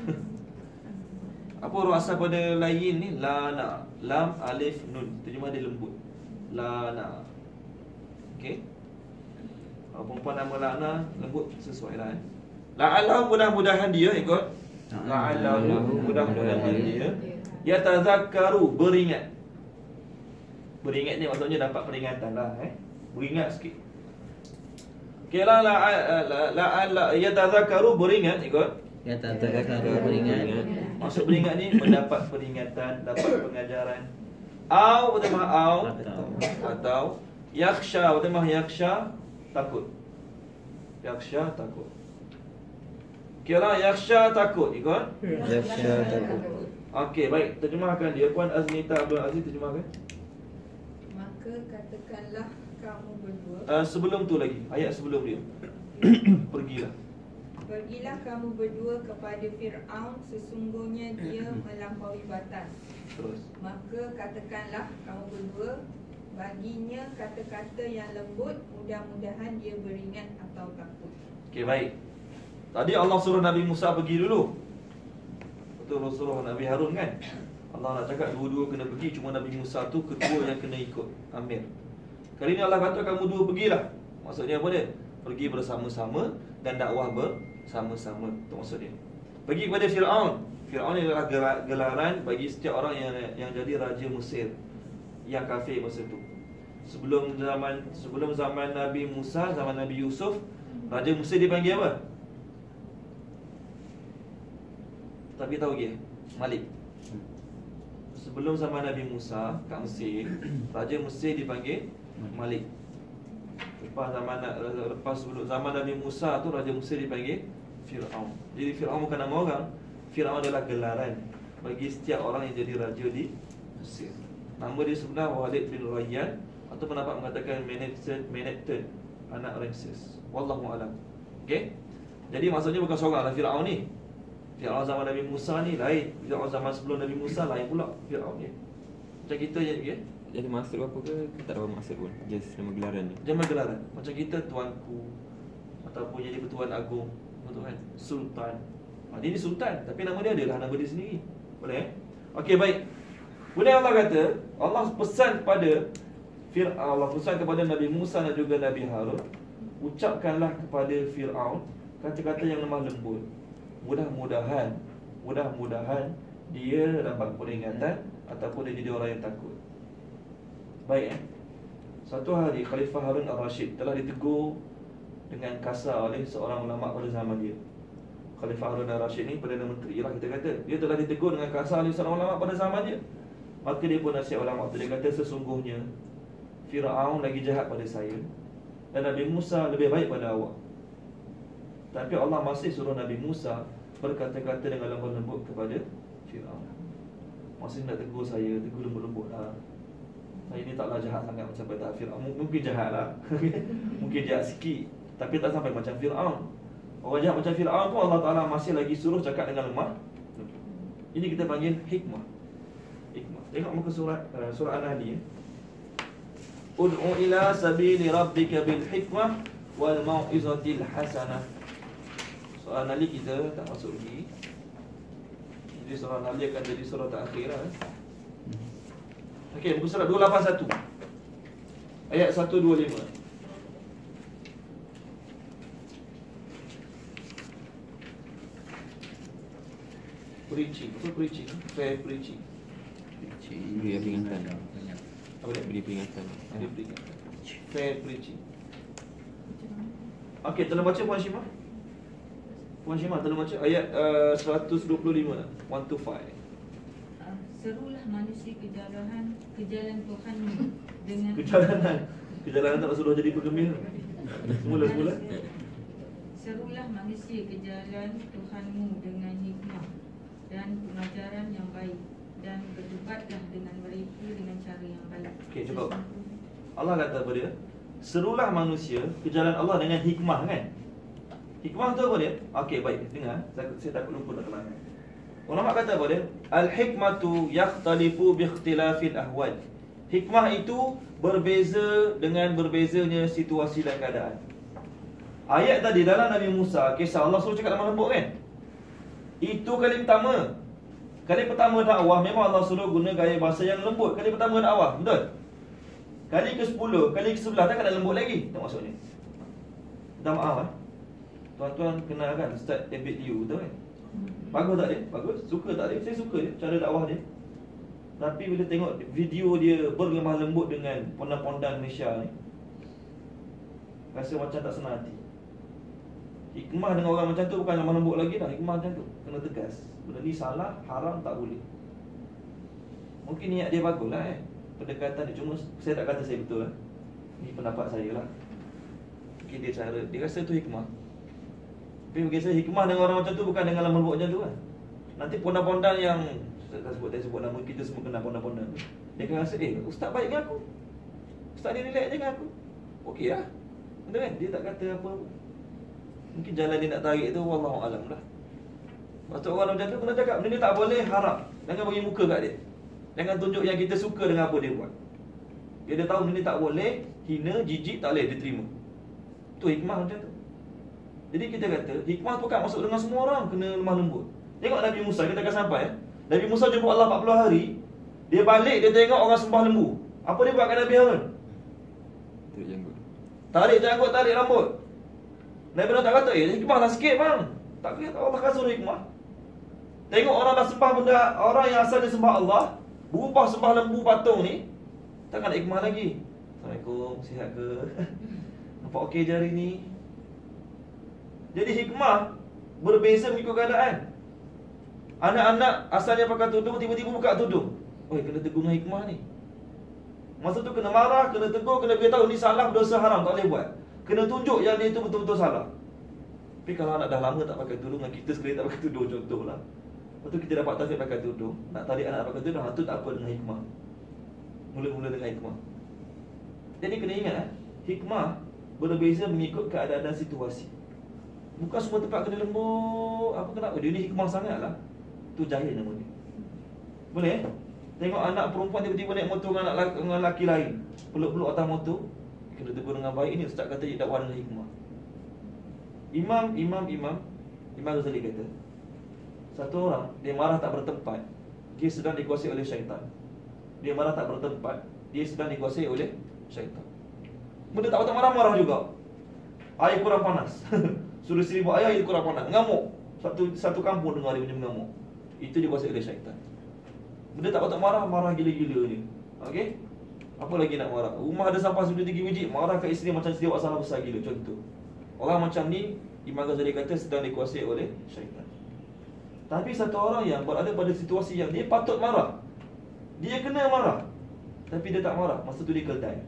Apa huruf asal pada layin ni? Lana. Lam, alif, nun. Terjemah dia lembut. Lana. Okey. Kalau perempuan nama Lana, lembut sesuai lah. La'allahu, mudah-mudahan dia, ikut. La'allahu, mudah-mudahan dia. Yatazakkaru, beringat. Beringat ni maksudnya dapat peringatan lah. Beringat sikit. Kira yatazakkaru, beringat, ikut. Yatazakkaru, beringat. Maksud beringat ni mendapat peringatan, dapat pengajaran. Au, bertambah au. Atau yakhsha, bertambah yakhsha, takut. Yakhsha, takut. Kira yakhsha, takut, ikut. Yakhsha, takut. Okey, baik. Terjemahkan dia. Puan Aznita Abdul Aziz, terjemahkan. Maka katakanlah kamu berdua. Sebelum tu lagi, ayat sebelum dia. Pergilah. Pergilah kamu berdua kepada Fir'aun, sesungguhnya dia melampaui batas. Terus. Maka katakanlah kamu berdua baginya kata-kata yang lembut, mudah-mudahan dia beringat atau takut. Okey, baik. Tadi Allah suruh Nabi Musa pergi dulu. Betul, Allah suruh Nabi Harun kan? Allah nak cakap dua-dua kena pergi, cuma Nabi Musa tu ketua yang kena ikut, amir. Kali ni Allah kata kamu dua pergilah. Maksudnya apa dia? Pergi bersama-sama dan dakwah bersama-sama. Itu maksud dia. Pergi kepada Fir'aun. Fir'aun adalah gelaran bagi setiap orang yang jadi raja Mesir yang kafir masa tu. Sebelum zaman Nabi Musa, zaman Nabi Yusuf, Raja Mesir dipanggil apa? Tapi tahu ke? Malik. Sebelum zaman Nabi Musa kat Mesir, Raja Mesir dipanggil Malik. Sebelum zaman Nabi Musa tu, Raja Mesir dipanggil Fir'aun. Jadi Fir'aun bukan nama orang. Fir'aun adalah gelaran bagi setiap orang yang jadi raja di Mesir. Nama dia sebenar Walid bin Rayyan, atau pendapat mengatakan Menacton, anak Ramses. Wallahu alam. Okey. Jadi maksudnya bukan seorang lah Fir'aun ni. Fir'aun zaman Nabi Musa ni lain. Fir'aun zaman sebelum Nabi Musa lain pula Fir'aun ni. Macam kita je, okay? Jadi maksud apa ke? Tak ada maksud pun. Just nama gelaran ni. Nama gelaran. Macam kita tuanku, ataupun jadi Pertuan Agong, betul kan? Sultan. Dia ni Sultan, tapi nama dia adalah nama dia sendiri. Boleh? Okey, baik. Kemudian Allah kata, Allah pesan kepada Allah pesan kepada Nabi Musa dan juga Nabi Harun, ucapkanlah kepada Fir'aun kata-kata yang lemah lembut. Mudah-mudahan dia dapat peringatan ataupun dia jadi orang yang takut. Baik, Satu hari Khalifah Harun al-Rashid telah ditegur dengan kasar oleh seorang ulama pada zaman dia. Khalifah Harun al-Rashid ni Perdana Menteri lah kita kata. Dia telah ditegur dengan kasar oleh seorang ulama pada zaman dia. Maka dia pun nasihat ulama tu. Dia kata sesungguhnya Fir'aun lagi jahat pada saya dan Nabi Musa lebih baik pada awak. Tapi Allah masih suruh Nabi Musa berkata-kata dengan lembut-lembut kepada Fir'aun. Masih nak tegur saya, tegur lembut-lembut lah. Saya ni taklah jahat sangat macam kata Fir'aun. Mungkin jahat lah mungkin jahat sikit, tapi tak sampai macam Fir'aun. Orang jahat macam Fir'aun pun Allah Ta'ala masih lagi suruh cakap dengan lemah. Ini kita panggil hikmah. Tengok muka surah An-Nahl ya. Ud'u ila sabili rabbika bil hikmah wal mau'izatil hasanah. Surah An-Nahl kita tak masuk lagi. Jadi surah An-Nahl akan jadi surah terakhir lah. Okey, muka surat 281 ayat 125. Preaching, apa preaching? Fair preaching. Beri peringatan. Apa dia? Beri peringatan. Beri peringatan. Fair preaching. Okey, tolong baca Puan Syimah. Puan Syimah tolong baca ayat 125 1 to 5. Serulah manusia ke jalan Tuhanmu dengan Kejalanan tak suruh jadi pengemil. Semula. Serulah manusia ke jalan Tuhanmu dengan hikmah dan pengajaran yang baik, dan berdebatlah dengan mereka dengan cara yang baik. Okey, cuba. Allah kata apa dia? Serulah manusia ke jalan Allah dengan hikmah, kan? Hikmah tu apa dia? Okey, baik, dengar. Saya takut lupa nak terangkan. Ulama kata apa dia? Al-hikmatu yakhtalifu bi ikhtilafil ahwal. Hikmah itu berbeza dengan berbezanya situasi dan keadaan. Ayat tadi dalam Nabi Musa, kisah Allah suruh cakap lemah lembut, kan? Itu kali pertama. Kali pertama dakwah memang Allah suruh guna gaya bahasa yang lembut. Kali pertama dakwah, betul? Kali ke-10, kali ke-11 takkan nak lembut lagi. Tak maksudnya. Minta maaf tuan-tuan kenal kan Ustaz David Liu, betul kan? Bagus tak dia? Bagus? Suka tak dia? Saya suka dia, cara dakwah dia. Tapi bila tengok video dia berlemah lembut dengan pondan-pondan Malaysia ni, rasa macam tak senang hati. Hikmah dengan orang macam tu bukan lemah lembut lagi dah. Hikmah macam tu kena tegas. Benda ni salah, haram, tak boleh. Mungkin niat dia bagus lah pendekatan dia. Cuma saya tak kata saya betul lah. Ni pendapat saya lah. Mungkin dia cara, dia rasa tu hikmah. Tapi bagi saya hikmah dengan orang macam tu bukan dengan lemah lembut macam tu kan. Nanti pondan-pondan yang saya sebut nama, kita semua kenal pondan-pondan tu. Dia akan rasa, ustaz baik dengan aku, ustaz ni relax je dengan aku, okey lah, betul kan? Dia tak kata apa. Mungkin jalan dia nak tarik tu wallahu alam lah. Maksud orang macam tu kena cakap benda ni tak boleh, haram. Jangan bagi muka kat dia. Jangan tunjuk yang kita suka dengan apa dia buat. Dia dah tahu benda ni tak boleh, hina, jijik, tak boleh diterima. Tu hikmah macam tu. Jadi kita kata hikmah tu kan masuk dengan semua orang, kena lemah lembut. Tengok Nabi Musa, kita akan sampai Nabi Musa jumpa Allah 40 hari. Dia balik, dia tengok orang sembah lembu. Apa dia buat kat Nabi Harun? Tarik janggut. Tarik janggut, tarik rambut. Nabi Harun tak kata, hikmah lah sikit bang. Tak kata Allah kan suruh hikmah. Tengok orang dah sembah benda, orang yang asalnya sembah Allah berubah sembah lembu patung ni, takkan ada hikmah lagi. Assalamualaikum, sihat ke? Nampak okey je hari ni? Jadi hikmah berbeza mengikut keadaan. Anak-anak asalnya pakai tudung, tiba-tiba buka tudung. Oi, kena tegur dengan hikmah ni. Masa tu kena marah, kena tegur, kena beritahu ni salah, dosa haram, tak boleh buat. Kena tunjuk yang dia tu betul-betul salah. Tapi kalau anak dah lama tak pakai tudung, dan kita sekali tak pakai tudung, contohlah. Lepas tu kita dapat taufik pakai tudung, nak tarik anak pakai tudung, tu tak apa dengan hikmah. Mula-mula dengan hikmah. Jadi kena ingat, hikmah berbeza mengikut keadaan dan situasi. Bukan semua tempat kena lembut. Apa kenapa? Dia ni hikmah sangat lah. Tu jahil nama dia. Boleh? Tengok anak perempuan tiba-tiba naik motor dengan lelaki lain, peluk-peluk atas motor, kena tegur dengan baik. Ini ustaz kata dia dakwah dengan hikmah. Imam Ghazali kata, satu orang dia marah tak bertempat, dia sedang dikuasai oleh syaitan. Dia marah tak bertempat, dia sedang dikuasai oleh syaitan. Benda tak patut marah-marah juga. Air kurang panas. Suruh isteri buat air kurang panas, ngamuk. Satu kampung dengar dia punya mengamuk. Itu dikuasai oleh syaitan. Benda tak patut marah, marah gila-gila ni. Okey? Apa lagi nak marah? Rumah ada sampah sudah 3 biji, marah kat isteri macam isteri buat salah besar gila. Contoh, orang macam ni Imam Ghazali kata sedang dikuasai oleh syaitan. Tapi satu orang yang berada pada situasi yang dia patut marah, dia kena marah, tapi dia tak marah, masa tu dia keldai.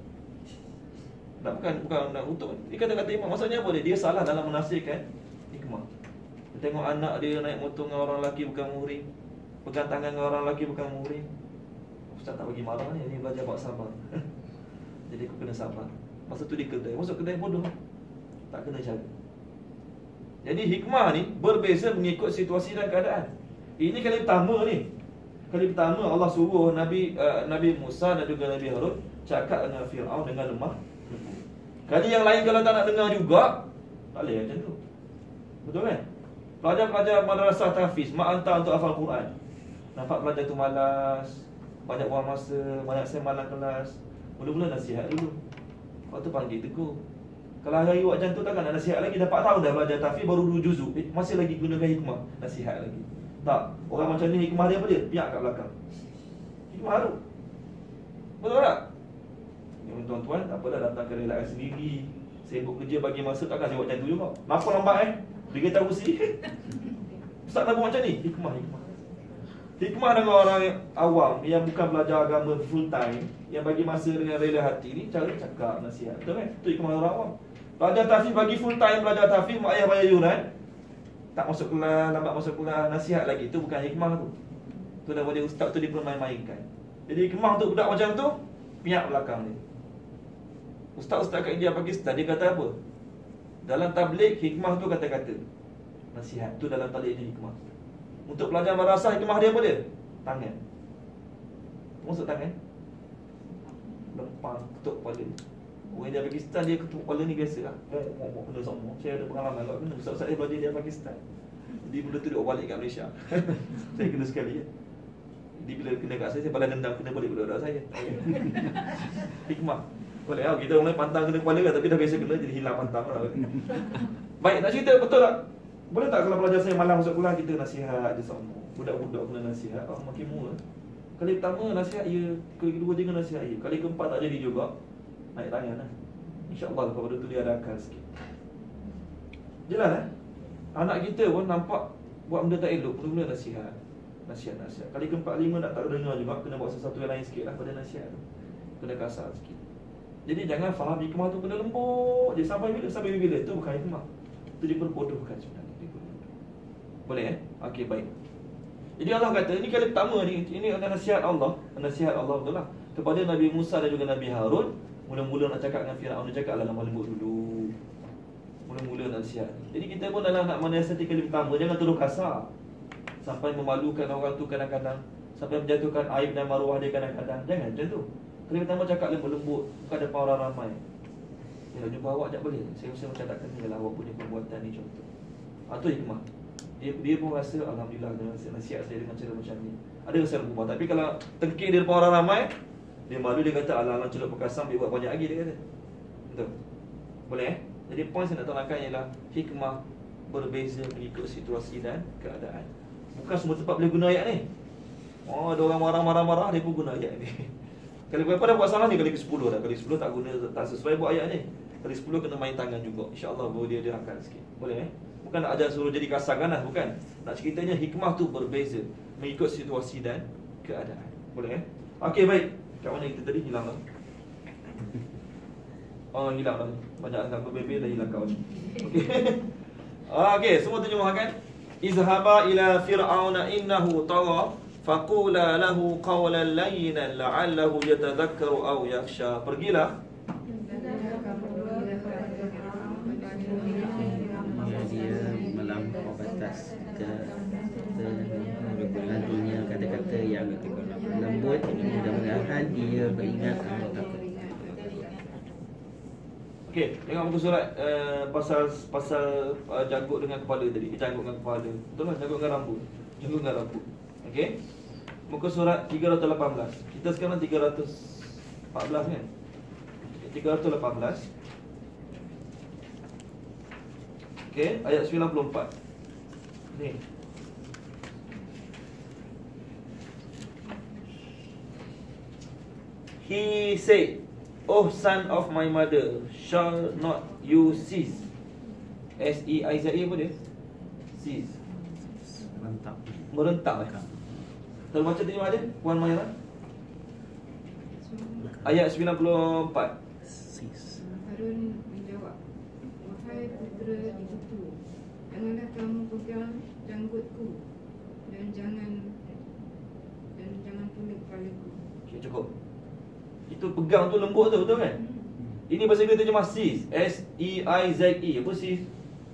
Bukan nak untuk. Dia kata-kata Imam, maksudnya apa dia? Dia salah dalam menafsirkan hikmah. Dia tengok anak dia naik motor dengan orang lelaki bukan muhrim, pegang tangan dengan orang lelaki bukan muhrim. Ustaz tak bagi marah ni, dia belajar buat sabar. Jadi aku kena sabar. Masa tu dia kedai. Masuk kedai bodoh, tak kena cara. Jadi hikmah ni berbeza mengikut situasi dan keadaan. Ini kali pertama ni. Kali pertama Allah suruh Nabi Musa dan juga Nabi Harun cakap dengan Fir'aun dengan lemah. Kali yang lain kalau tak nak dengar juga, tak boleh macam tu. Betul kan? Pelajar-pelajar madrasah tahfiz, mak hantar untuk hafal Quran. Nampak pelajar tu malas, banyak buang masa, banyak semalang kelas. Mula-mula nasihat dulu, lepas tu panggil tegur. Kalau hari buat macam tu takkan nak nasihat lagi. Dah 4 tahun dah belajar tahfiz, baru 2 juzuk, masih lagi gunakan hikmah, nasihat lagi. Tak, orang macam ni hikmah dia apa dia? Piak kat belakang. Hikmah tu. Betul tak? Tuan-tuan, tak apalah datang ke relax sendiri, sibuk kerja bagi masa, takkan saya buat macam tu juga. Kenapa lambat Dia tahu si Ustaz nak buat macam ni? Hikmah. Hikmah dengan orang awam yang bukan belajar agama full time, yang bagi masa dengan rela hati ni, cara cakap, nasihat. Betul kan? Itu hikmah orang awam. Belajar tahfiz bagi full time, belajar tahfiz, mak ayah bayar yuran, tak masuk kelas, lambat masuk kelas, nasihat lagi. Itu bukan hikmah tu. Tu dah boleh ustaz tu dipermain-mainkan. Jadi hikmah untuk budak macam tu, piak belakang dia. Ustaz-ustaz kat India, Pakistan, dia kata apa? Dalam tabligh, hikmah tu kata-kata, nasihat tu dalam tabligh dia hikmah. Untuk pelajar madrasah, hikmah dia apa dia? Tangan. Masuk tangan, lempang, ketuk kepala. Orang India Pakistan, dia ketuk kepala ni biasa lah. Kena semua. Saya ada pengalaman kat kena. Ustaz-ustaz dia belajar India Pakistan. Jadi benda tu dia balik kat Malaysia. Saya kena sekali ya. Jadi bila kena kat saya balas dendam, kena balik budak-budak saya. Hikmah. Boleh lah, kita orang pantang kena kepala kan, tapi dah biasa kena, jadi hilang pantang lah. Baik, nak cerita betul tak? Boleh tak kalau pelajar saya malam masuk kelas, kita nasihat je sama. Budak-budak kena nasihat, makin murah. Kali pertama nasihat ya, kali kedua juga nasihat ya, kali keempat tak jadi juga, naik tangan lah. InsyaAllah lepas pada tu dia ada akal sikit. Jelas anak kita pun nampak buat benda tak elok, mula-mula nasihat. Nasihat. Kali keempat, lima nak tak dengar juga, kena buat sesuatu yang lain sikit lah pada nasihat tu. Kena kasar sikit. Jadi jangan faham hikmah tu kena lembut je. Sampai bila? Itu bukan hikmah. Itu diperbodohkan sebenarnya. Boleh Okey, baik. Jadi Allah kata, ini kali pertama ni, ini adalah nasihat Allah. Nasihat Allah betul lah kepada Nabi Musa dan juga Nabi Harun. Mula-mula nak cakap dengan Fir'aun, dia cakap lemah lembut dulu. Mula-mula nasihat. Jadi kita pun dalam nak menasihati kali pertama, jangan terlalu kasar sampai memalukan orang tu kadang-kadang, sampai menjatuhkan aib dan maruah dia kadang-kadang. Jangan macam tu. Kali pertama cakap lembut-lembut, bukan depan orang ramai. Ya, jumpa awak tak boleh. Saya macam tak kena lah awak punya perbuatan ni, contoh. Itu hikmah. Dia pun rasa alhamdulillah dengan nasihat saya dengan cara macam ni, ada rasa berubah. Tapi kalau tengking dia depan orang ramai, dia malu, dia kata alang-alang celup perkasam, dia buat banyak lagi, dia kata. Betul? Boleh Jadi poin saya nak terangkan ialah hikmah berbeza mengikut situasi dan keadaan. Bukan semua tempat boleh guna ayat ni. Ada orang marah-marah, dia pun guna ayat ni. Kali berapa dah buat salah ni? Kali ke-10 dah. Kali 10 tak guna, tak sesuai buat ayat ni. Kali 10 kena main tangan juga. InsyaAllah baru dia akal sikit. Boleh Bukan nak ajar suruh jadi kasar ganas, bukan. Nak ceritanya hikmah tu berbeza mengikut situasi dan keadaan. Boleh Okey, baik. Kat mana kita tadi? Hilang lah. Oh, hilang lah. Banyak sangat berbeza dah hilang kawan. Okey. Okey, semua terjemahkan. Izhaba ila fir'auna innahu tagha faqula lahu qawlan layyinan la'allahu yatadhakkaru aw yakhsha. Pergilah. Dia melampau batas ke nantinya kata-kata yang lembut, mudah-mudahan dia beringat atau takut. Okey, tengok muka surat pasal janggut dengan kepala tadi. Janggut dengan kepala. Betul lah, janggut dengan rambut. Janggut dengan rambut. Okey. Muka surat 318. Kita sekarang 314 kan? 318. Okey, ayat 94. Ni. He said, "Oh son of my mother, shall not you cease?" S-E-I-Z-E apa dia? Cease. Merentak. Kalau baca terjemah dia, Puan Maira. Ayat 94. Harun menjawab, "Wahai putera ibuku, janganlah kamu pegang janggutku dan jangan tunduk kepalaku." Okay, cukup. Itu pegang tu lembut tu, betul kan? Ini bahasa Inggeris terjemah cease. S-E-I-Z-E. Apa cease?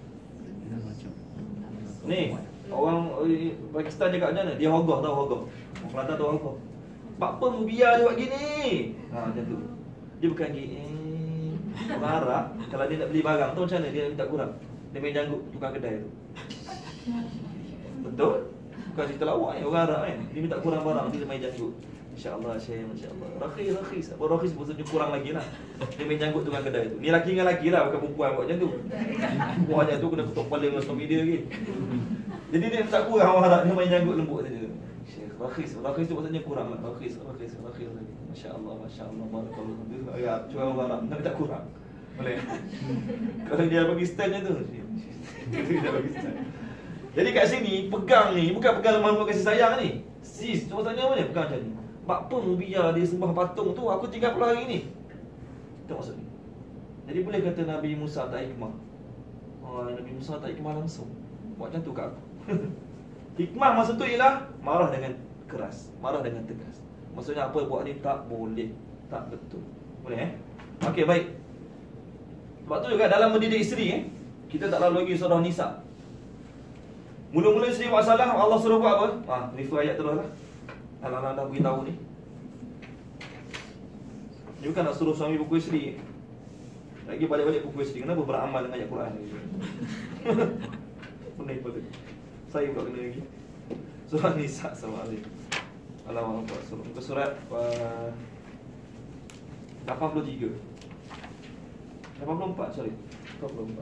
Ni, orang Pakistan cakap macam mana? Dia hogah, tahu hogah? Orang Kelantan tahu hogah. Apa mu biar dia buat gini? Macam tu. Dia bukan gini. Orang Arab, kalau dia nak beli barang tu macam mana? Dia minta kurang. Dia main janggut tukang kedai tu. Betul? Bukan cerita lawak ni, orang Arab kan. Dia minta kurang barang, dia main janggut. Masya-Allah, Syekh, masya-Allah. Rakhis. Apa rakhis maksudnya kurang lagi lah. Dia main janggut tukang kedai tu. Ni laki dengan laki lah, bukan perempuan buat macam tu. Perempuan macam tu kena ketuk kepala dengan suami dia lagi. Jadi dia tak kurang orang Arab, dia main janggut lembut saja. Syekh, rakhis tu maksudnya kurang lah. Rakhis lagi. Masya-Allah, barakallahu. Ya, cuma orang Arab nak tak kurang. Boleh. Kalau dia bagi stand macam tu. Dia bagi stand. Jadi kat sini pegang ni bukan pegang lemah kasih sayang ni. Sis, tu maksudnya apa ni? Pegang macam ni. Apa mu biar dia sembah patung tu, aku tinggal pula hari ni. Itu maksud ni. Jadi boleh kata Nabi Musa tak hikmah. Nabi Musa tak hikmah langsung. Buat macam tu kat aku. Hikmah maksud tu ialah marah dengan keras, marah dengan tegas. Maksudnya apa buat ni tak boleh, tak betul. Boleh Okey, baik. Sebab tu juga dalam mendidik isteri kita tak lalu lagi surah Nisa. Mula-mula isteri buat salah, Allah suruh buat apa? Refer ayat terus lah. Alang-alang dah beritahu ni. Dia bukan nak suruh suami pukul isteri. Lagi balik-balik pukul isteri. Kenapa beramal dengan ayat Quran ni? Pening pada saya pula kena lagi. Surah Nisa sama Ali. Alamak, muka surat 83. 84, sorry. 84.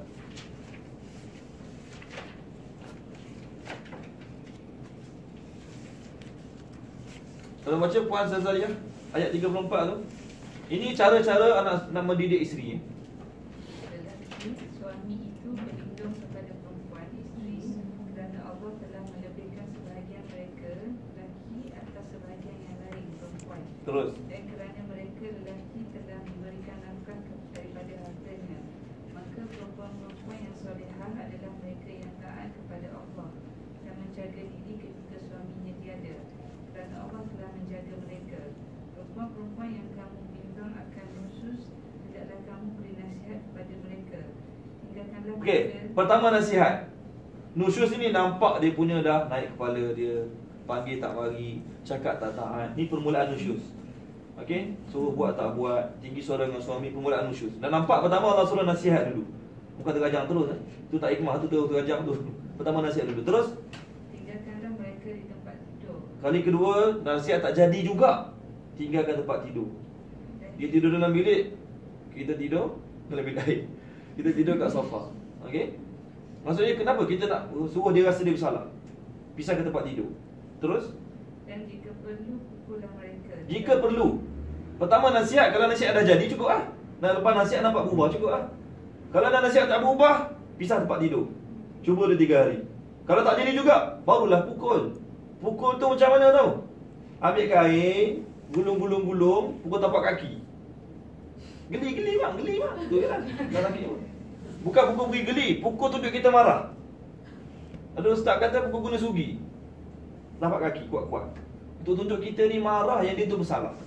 Kalau baca Puan Zazaliyah ayat 34 tu, ini cara-cara anak nak mendidik isteri. Lelaki, suami itu berlindung kepada perempuan isteri kerana Allah telah melebihkan sebahagian mereka lelaki atas sebahagian yang lain perempuan. Terus. Dan kerana mereka lelaki telah memberikan nafkah daripada hartanya, maka perempuan-perempuan yang solehah adalah mereka yang taat kepada Allah dan menjaga diri ketika suaminya tiada. Kerana Allah telah menjaga mereka. Perempuan-perempuan yang kamu bimbang akan nusyuz, tidaklah kamu beri nasihat kepada mereka. Tinggalkanlah Okey, pertama nasihat. Nusyuz ini nampak dia punya dah naik kepala dia, panggil tak mari, cakap tak taat. Ni permulaan nusyuz. Okey, suruh buat tak buat, tinggi suara dengan suami, permulaan nusyuz. Dan nampak pertama Allah suruh nasihat dulu. Bukan terkajang terus Tu tak hikmah tu terkajang tu. Pertama nasihat dulu. Terus tinggalkanlah mereka di tempat tidur. kali kedua nasihat tak jadi juga. Tinggalkan tempat tidur. Dia tidur dalam bilik, kita tidur dalam bilik lain. Kita tidur kat sofa. Okey? Maksudnya kenapa kita nak suruh dia rasa dia bersalah? Pisah ke tempat tidur. Terus Dan jika perlu pukullah mereka. jika perlu. Pertama nasihat, kalau nasihat dah jadi cukup lah. Dan lepas nasihat nampak berubah cukup lah. Kalau dah nasihat tak berubah, pisah tempat tidur. Cuba dia 3 hari. Kalau tak jadi juga, barulah pukul. Pukul tu macam mana tau? Ambil kain, gulung-gulung-gulung, pukul tapak kaki. Geli bang. Betul kan? Dah lagi. Bukan pukul beri geli, pukul tunjuk kita marah. Ada ustaz kata pukul guna sugi. Tapak kaki kuat-kuat. Untuk tunjuk kita ni marah yang dia tu bersalah.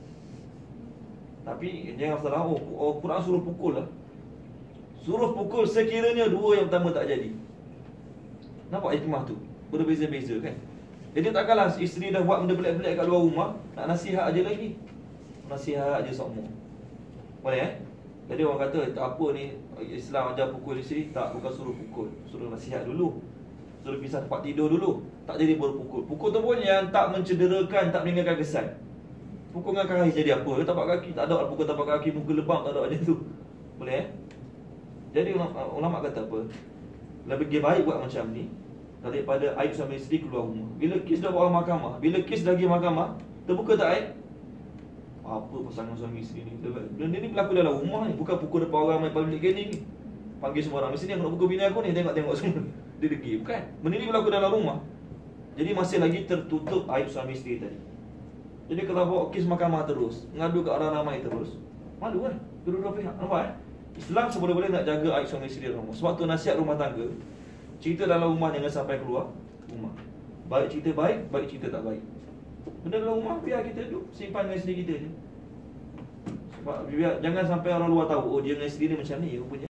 Tapi jangan salah, Quran suruh pukul lah. Suruh pukul sekiranya 2 yang pertama tak jadi. Nampak hikmah tu? Berbeza-beza kan? Jadi takkanlah isteri dah buat benda pelik-pelik kat luar rumah, nak nasihat aja lagi. Nasihat aja semua. Boleh Jadi orang kata tak apa ni Islam ajar pukul isteri. Tak, bukan suruh pukul, suruh nasihat dulu. Suruh pisah tempat tidur dulu. Tak jadi baru pukul. Pukul tu pun yang tak mencederakan, tak meninggalkan kesan. Pukul dengan kaki jadi apa? Tapak kaki tak ada pukul tapak kaki, muka lebam tak ada macam tu. Boleh Jadi ulama kata apa? Lebih baik buat macam ni daripada aib suami isteri keluar rumah. Bila kes dah bawa mahkamah, bila kes dah pergi mahkamah, terbuka tak aib? Apa pasangan suami isteri ni? Benda ni berlaku dalam rumah ni, bukan pukul depan orang main public gaining ni. Panggil semua orang, mesti ni aku nak pukul bini aku ni, tengok-tengok semua. Dia degil, bukan? Benda ni berlaku dalam rumah. Jadi masih lagi tertutup aib suami isteri tadi. Jadi kalau bawa kes mahkamah terus, ngadu ke orang ramai terus, malu kan? Kedua-dua pihak, nampak Islam seboleh-boleh nak jaga aib suami isteri dalam rumah. Sebab tu nasihat rumah tangga, cerita dalam rumah jangan sampai keluar rumah. Baik cerita baik, baik cerita tak baik. Benda dalam rumah biar kita duduk simpan dengan isteri kita je. Sebab biar jangan sampai orang luar tahu, oh dia dengan isteri dia macam ni rupanya.